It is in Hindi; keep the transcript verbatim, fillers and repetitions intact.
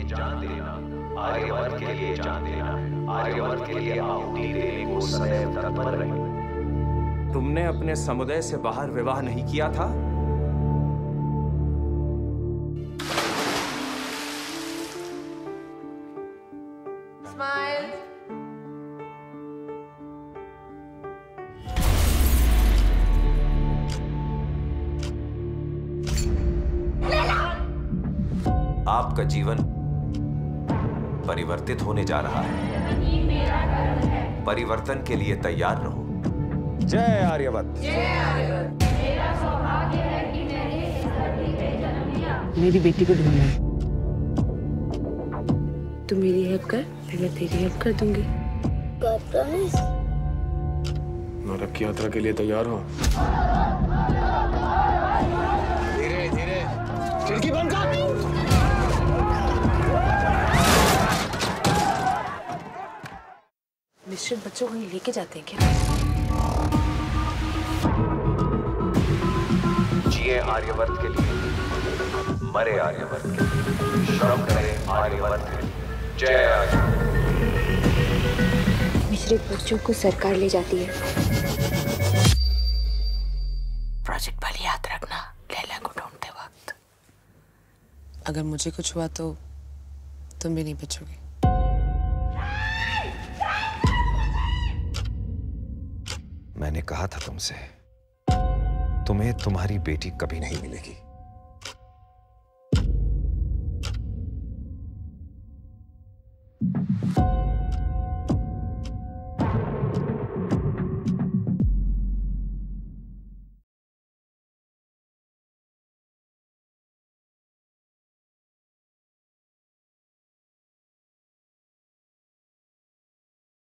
जान देना, आर्यवर्त के लिए जान देना, आर्यवर्त के लिए आहुति देने को सदैव तत्पर रहे। तुमने अपने समुदाय से बाहर विवाह नहीं किया था? स्माइल। आपका जीवन परिवर्तित होने जा रहा है। परिवर्तन के लिए तैयार रहो। जय आर्यवर्त। जय आर्यवर्त। मेरा सौभाग्य है कि मैंने इस धरती पे जन्म लिया। मेरी बेटी को ढूंढना। तू मेरी हेल्प कर, फिर मैं तेरी हेल्प कर दूंगी। प्रॉमिस? नरक की यात्रा के लिए तैयार हो? धीरे धीरे खिड़की बंद कर। मिश्रित बच्चों को लेके जाते हैं क्या? जिए आर्यवर्त के लिए, मरे आर्यवर्त के लिए, श्रम करें आर्यवर्त के लिए। जय आर्यवर्त। मिश्रित बच्चों को सरकार ले जाती है। प्रोजेक्ट वाली याद रखना, लैला को ढूंढते वक्त। अगर मुझे कुछ हुआ तो तुम भी नहीं बचोगे। मैंने कहा था तुमसे, तुम्हें तुम्हारी बेटी कभी नहीं मिलेगी।